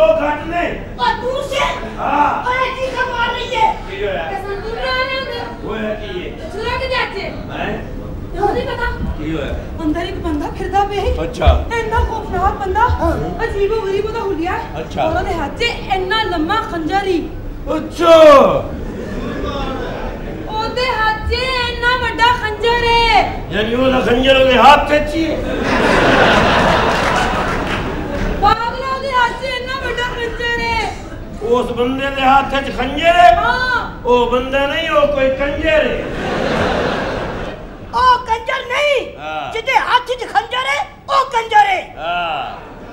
दो घट ने और तू से हां ओए चीखा मार रही है की होया कसम तू आ रहे हो वो है की है चुरा के जाचे हैं नहीं पता की होया अंदर एक बंदा फिरदा पे अच्छा इतना खौफनाक बंदा अजीबो गरीब दा हुलिया अच्छा और ओदे हाथ च इतना लंबा खंजर ही अच्छा ओदे हाथ च इतना बड़ा खंजर है यानी वो खंजर ओदे हाथ च ही पागल ओदे हाथ च इतना बड़ा खंजर है उस बंदे दे हाथ च खंजर है हां ओ बंदा नहीं ओ कोई कंजर है ओ कंजर नहीं जिदे हाथ च खंजर है ओ कंजर है हां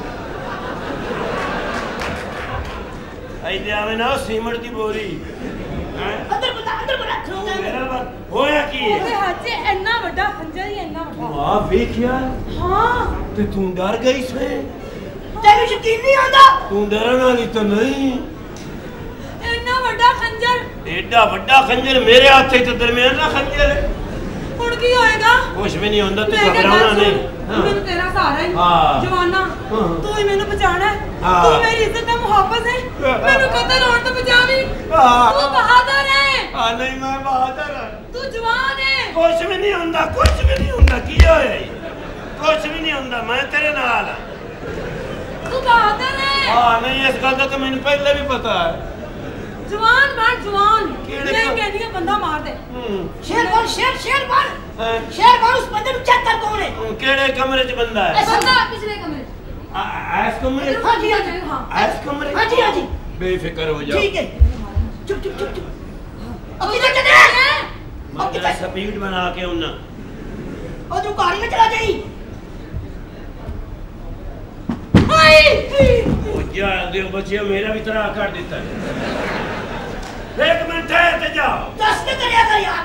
आई दे आवे ना सीमेंट दी बोरी हैं अंदर बड़ा मेरा बात होया की है ओदे हाथ च इतना बड़ा खंजर ही इतना बड़ा वाह देखिया हां ते तू डर गई से तेरे यकीन नहीं आंदा तू डरन वाली तो नहीं इतना बड़ा खंजर एडा बड़ा खंजर मेरे हाथ से तो दरमियान ना खंजर है उड़ की होएगा कुछ भी नहीं होंदा तू घबराना नहीं मैंने तेरा सहारा ही हाँ। जवाना हाँ। तू ही मैंने बचाना है हाँ। तू मेरी इज्जत का मुहाफिज है मैंने कतल होने तो बचावी हाँ। तू बहादुर है हां नहीं मैं बहादुर हूं तू जवान है कुछ भी नहीं होंदा कुछ भी नहीं होंदा की होया कुछ भी नहीं होंदा मैं तेरे नाल तू बहादुर है हां नहीं इस गल दा तो मैंने पहले भी पता है जवान बन जवान केड़े मैं कहनी है बंदा मार दे शेर बन उस बंदे को चेक कर कौन है केड़े कमरे च बंदा है बंदा पिछले कमरे ऐस कमरे हां जी हां ऐस कमरे हां जी बेफिक्र हो जाओ ठीक है चुप अब किधर चले मैं तेरा स्पीड बना के उन्ना और तू गाड़ी में चला जाई ओ जा दे बच्चे मेरा भी तरह कर देता है एक मिनट है ते जाओ दस के कर यार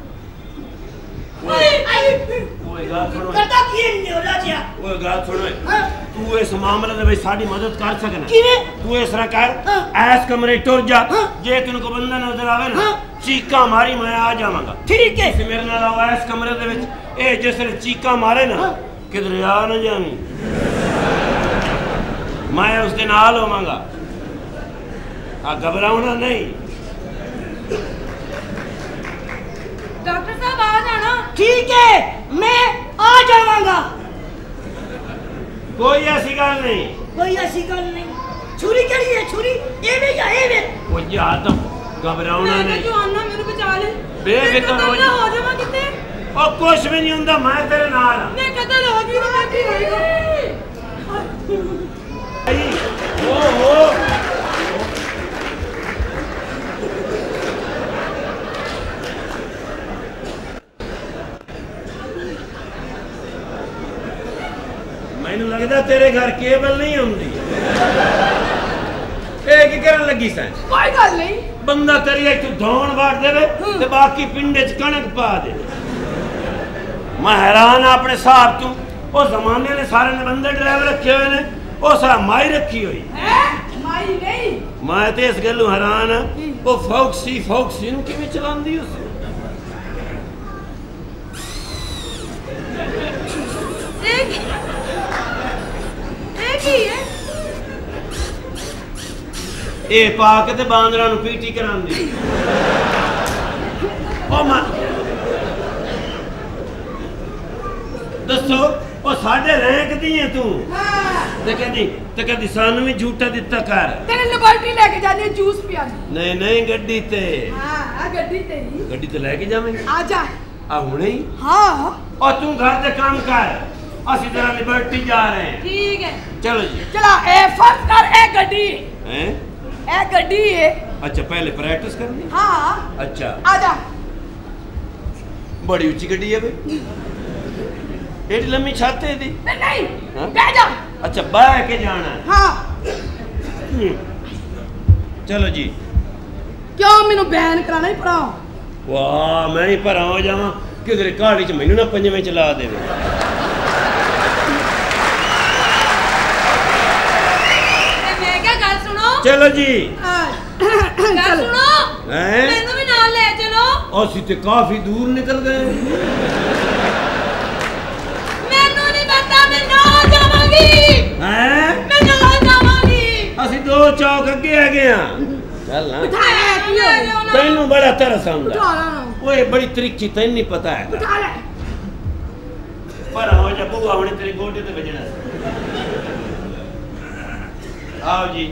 ओए गा सुनो करता की नहीं हो राजिया ओए गा सुनो तू इस मामले में भाई साडी मदद कर सकना किने तू इस तरह कर ऐस कमरे टुर जा जे तैਨੂੰ को बंदा नजर आवे ना चीका मारी मैं आ जावांगा ठीक है इस मेरे नाल आओ ऐस कमरे दे विच ए जिसने चीका मारे ना किधर आ ना जावी मैं उसके नाल होवांगा आ घबराना नहीं डॉक्टर साहब आ जाना ठीक है मैं आ जाऊंगा कोई ऐसी गल नहीं छुरी केड़ी है छुरी एवे या एवे ओ या तो घबराना नहीं जो आना मेरे बचा ले बेफिक्र हो जा जावा किते ओ कुछ भी नहीं हुंदा मैं तेरे नाल मैं कतल हो गई मैं की होएगा ओहो मैनू लगदा तेरे घर केबल नहीं होंदी ए की करन लगी सैं कोई गल नहीं बंदा तेरी इत्थों धौन वाट देवे ते बाकी पिंडे च कणक पा दे मैं हैरान अपने साहब तू ओ जमाने ने सारे ने बंदे ड्राइवर रखे हुए ने ओ सा माई रखी हुई है माई नहीं मैं ते इस गल्लों हैरान हां ओ फॉक्सी नु किवें चलांदी उस एक ही है ए पाके ते बांदरा नु पीटी करांदी ओ मां दसो ओ साडे रैंक दी है तू हां ते कहदी सानू भी झूठा दिता कर तेरे लेबोरेटरी लेके जाने जूस पियानी नहीं गड्डी ते हां आ गड्डी ते लेके जावेंगे आ जा आ हुणे ही हां और तू घर दे काम कर असि जरा लिबर्टी जा रहे हैं ठीक है चलो जी चला ए फर्ज कर ए गड्डी हैं ए गड्डी है अच्छा पहले प्रैक्टिस करनी हां अच्छा आ जा बड़ी ऊंची गड्डी है भाई एडी लंबी छत है दी नहीं हाँ? बैठ जा अच्छा बैठ के जाना है हां चलो जी क्यों मेनू बैन कराना ही पड़ा वाह मैं ही भरा हो जावा किधर गाड़ी च मैनू ना पंजवें चला देवे मैं क्या गल सुनो चलो जी गल सुनो हैं मैनू भी नाल ले चलो असि ते काफी दूर निकल गए मैनू नहीं पता मैं ना जावांगी हैं मैं ना जावांगी असि दो चौक अगे आ गया चल ना तेनू बड़ा तरस आंदा ओए बड़ी त्रिखी तैनू नहीं पता है पर हो जा बुआ हुणे तेरे गोडे ते बजना आओ जी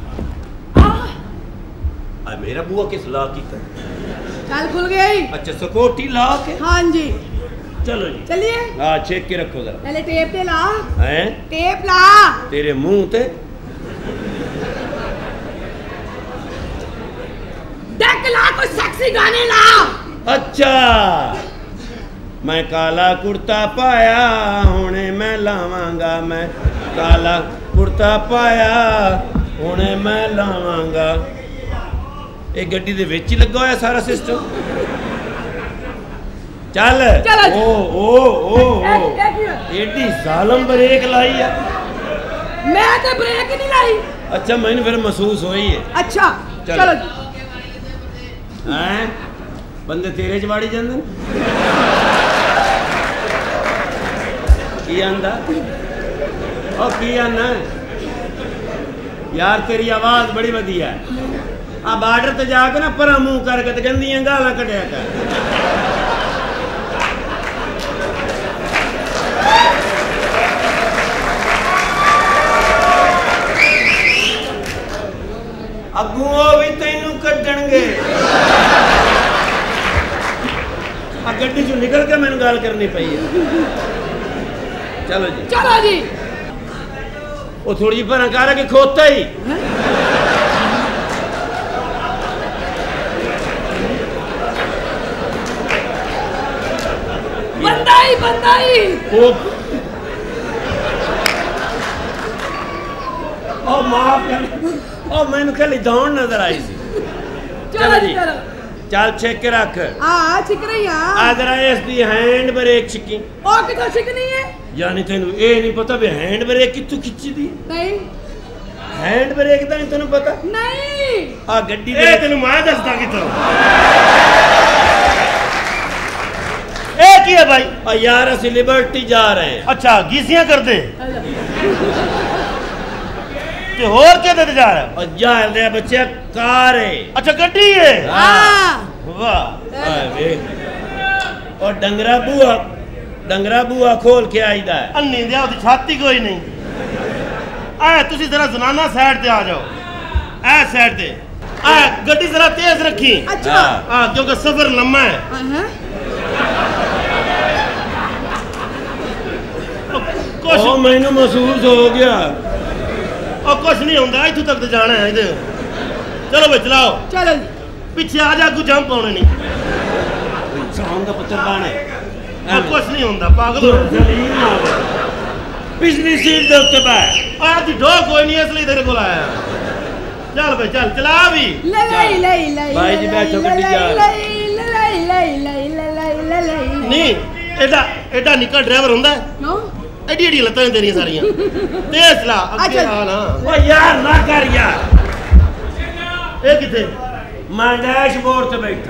आ मेरा बुआ किस ला की चल खुल गई अच्छा सकोटी ला के हाँ जी चलो जी चलिए हाँ चेक के रखो जरा पहले टेप पे ला हैं टेप ला तेरे मुंह ते डेक ला कोई सेक्सी गाने ला अच्छा मैं काला कुर्ता पाया हुणे मैं लावांगा मैं काला कुर्ता पाया हुणे मैं लावांगा ये गड्डी दे विच ही लगा होया सारा सिस्टम चल ओ ओ ओ एडी जालम ब्रेक लाई है मैं तो ब्रेक नहीं लाई अच्छा मैंने फिर महसूस हुई है अच्छा चलो हैं बंदे तेरे च वाड़ी जांदे की आंदा ओ की आना यार तेरी आवाज बड़ी वधिया है आ बार्डर ते जाके ना परा मुंह करके ते गंदियां गालां कढिया कर अगुओं भी तैनू कड्डणगे आ गड्डी चों निकल के मैनू गल करनी पई है चलो जी वो थोड़ी जी परा कर के खोता ही बंदाई ओ माफ कर ओ मैनू खाली दौड़ नजर आई सी चलो जी चल चेक के रख हां ठीक रही हां आ जरा इसदी हैंड ब्रेक छिकी ओ किथों छिकनी है यानी तेनू ए नहीं पता भी हैंड ब्रेक कित्थों खिच्ची दी नहीं हैंड ब्रेक दा नहीं तेनू पता नहीं आ गड्डी ए तेनू मैं दसदा कित्थों ए की है भाई आ यार असि लिबर्टी जा रहे हैं अच्छा गीसियां कर दे ते होर के दे जा रहा है और जा दे बच्चे कार है अच्छा गड्डी है हां वाह आ वे और डंगरा बुआ खोल के आईदा है अन्नी दे ओदी छाती कोई नहीं आ तुसी जरा जनाना साइड ते आ जाओ ए साइड ते आ गड्डी जरा तेज रखी अच्छा हां क्योंकि सफर लंबा है हां कुछ ओ मैनू महसूस हो गया और कुछ नहीं होता इथों तक तो जाना है इधर चलो भाई चलाओ चलो पीछे आ जा जंप होने नहीं इंसान का पुत्र बाने और कुछ नहीं होता पागल हो पिछली सीट दे उत्ते बैठ आज डो कोई नहीं इसलिए तेरे को आया चल भाई चल चला भी ले भाई जी बैठो गड्डी जा नहीं एडा एडा निक्का ड्राइवर हुंदा है नो एडी एडी लत्तां तेरियां सारियां तेज चला अगे आ ना ओ यार ना कर यार ए किथे मैं डैशबोर्ड पे बैठा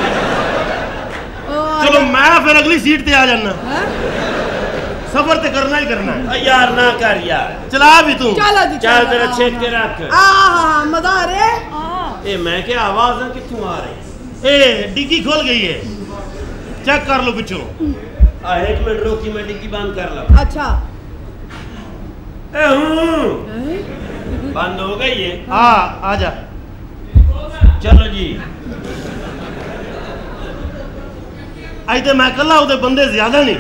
चलो मैं फिर अगली सीट पे आ जाना सफर तो करना ही करना है ओ यार ना कर यार चला भी तू चलो चल तेरा चेक के रख मजा आ रहा है ए मैं क्या आवाज है कित्थों आ रही ए डिग्गी खोल गई है चेक कर लो पिछो आ एक मिनट रोकी मैं डिग्गी बंद कर ला अच्छा ए बंद हो गई है हाँ आ जा चलो जी आज तो मैं कला उधर बंदे ज्यादा नहीं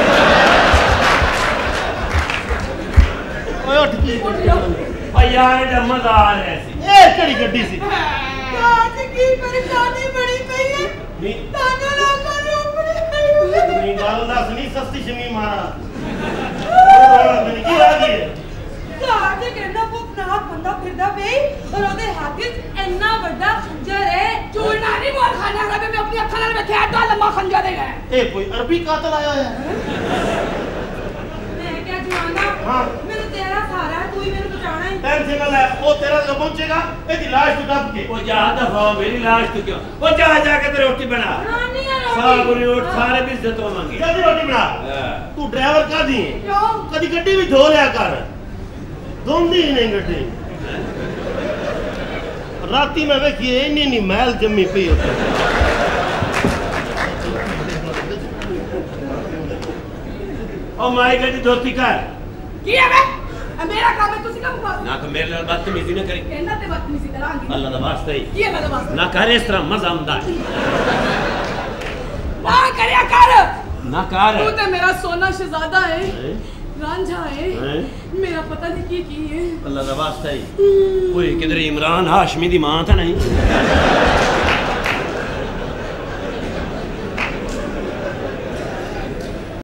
ओए उठ की ओ यार एडा मजा आ रहा है ए केड़ी गड्डी सी आज की परेशानी बड़ी पई है नहीं ताना ना करो नहीं गाल दस नहीं सस्ती शमी मारा मैंने की आ गई आज कहना वो अपना बंदा फिरदा पे और ओदे हाथ में इतना बड़ा खंजर है चूड़ना नहीं बोल खाना रहा मैं अपनी अक्खा नाल बैठे आटा लम्मा खंजर देगा ए कोई अरबी कातल आया है मैं क्या जवाना हाँ मेरे तेरा सहारा है तू ही मेरे बचाना है टेंशन ना ले वो तेरा जब पहुंचेगा एदी लाश तू दब के ओ जा दफा मेरी लाश तो क्यों ओ जा जाके ते रोटी बना रानी है साहब ने उठ सारे भी इज्जत होवांगे जल्दी रोटी बना तू ड्राइवर का दी क्यों कदी गड्डी भी धो लिया कर धोंदी ही नहीं गड्डी राती में देखिए इन्नी महल जमी पई होती ओ माई गड्डी धोती कर की है बे मेरा काम है तुसी काम कर ना तो मेरे नाल बदतमीजी ना करी कहना ते बदतमीजी करांगी अल्लाह दा वास्ता ही की अल्लाह दा वास्ता ना कर इस तरह मजा आंदा ना करया कर ना कर तू ते मेरा सोना शहजादा है रांझा है मेरा पता नहीं की है अल्लाह दा वास्ता ही कोई किधर इमरान हाशमी दी मां था नहीं